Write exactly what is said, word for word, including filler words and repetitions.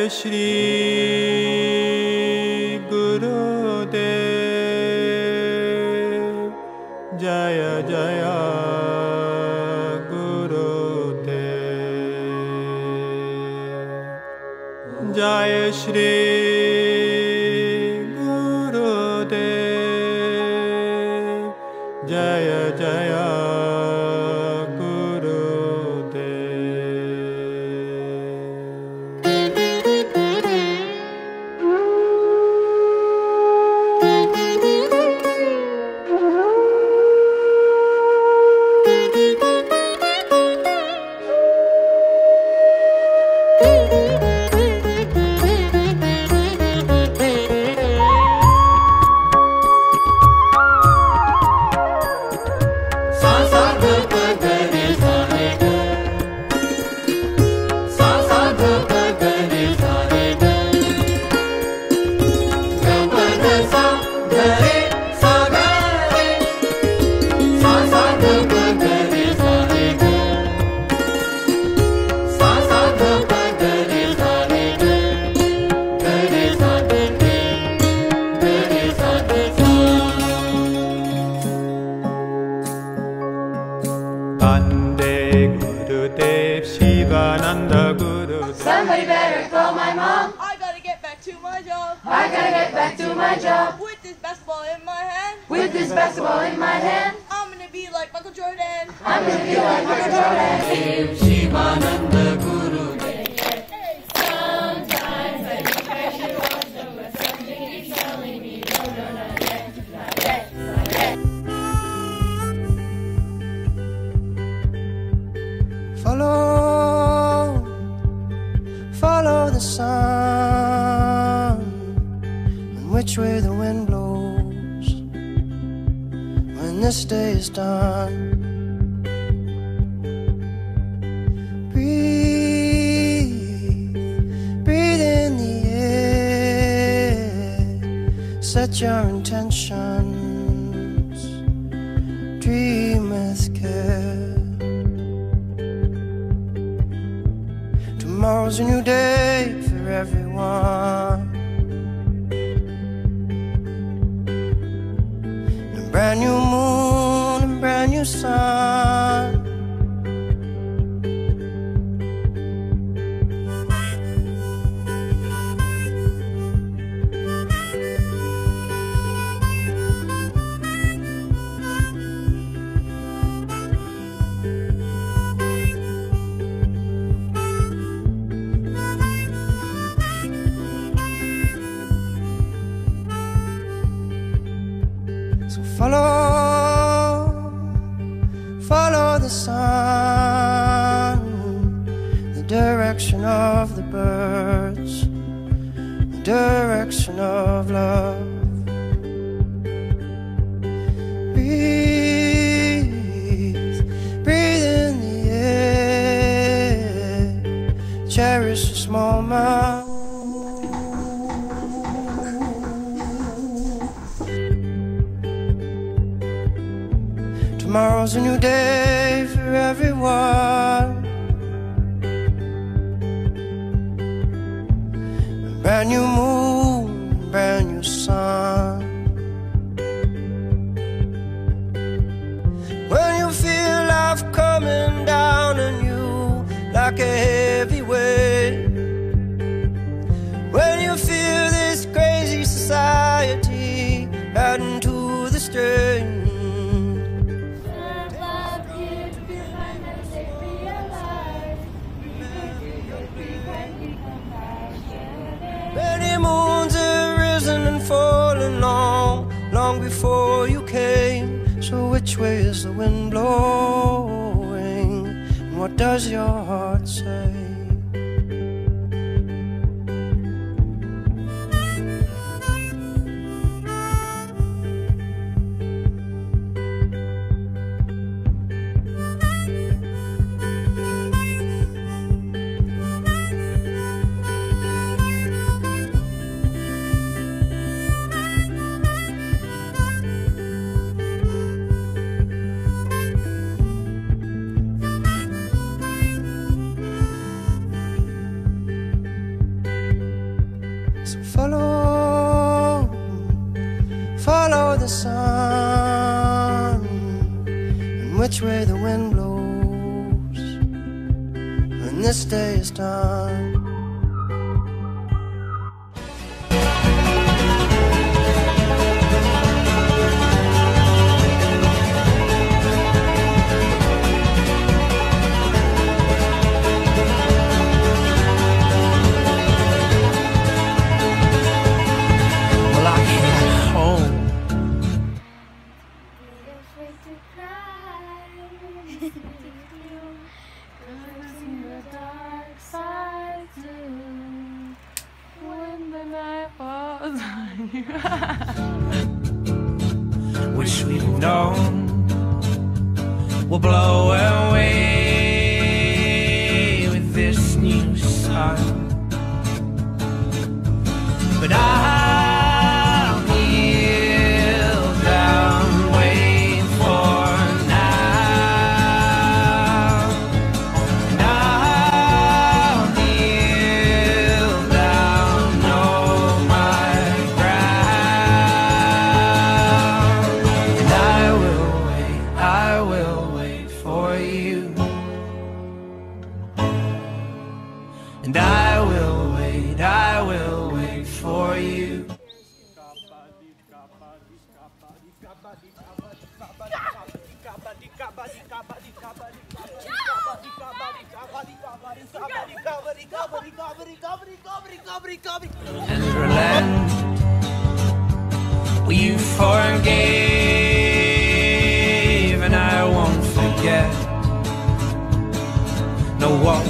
Jaya Shri Gurudev, Jaya Jaya Gurudev, Jaya Shri Gurudev, Jaya Jaya Somebody better call my mom. I gotta get back to my job. I gotta get back to my job. With this basketball in my hand. With this basketball in my hand. I'm gonna be like Michael Jordan. I'm gonna be like Michael Jordan. Dev Shivananda Guru Dev. Sometimes I think I should watch them, but something keeps telling me no, no, not yet, not yet, not yet. Follow, follow the sun, and which way the wind blows when this day is done. Breathe, breathe in the air, set your intentions, dream with care. Tomorrow's a new day for everyone, and a brand new moon and brand new sun. So follow, follow the sun, the direction of the birds, the direction of love. Breathe, breathe in the air, cherish this moment. Tomorrow's a new day for everyone, a brand new moon, brand new sun. When you feel life coming down on you like a heavy weight, when you feel this crazy society adding to the strain, many moons have risen and fallen long, long before you came. So which way is the wind blowing, and what does your heart say? So follow, follow the sun, and which way the wind blows when this day is done. Wish we'd have known we'll blow away with this new sun. But I'll kneel down, wait for now. And I'll kneel down, know my ground. And I will wait, I will wait for you. And I will wait, I will wait for you. And relent, well, you forgave, and I won't forget. No, what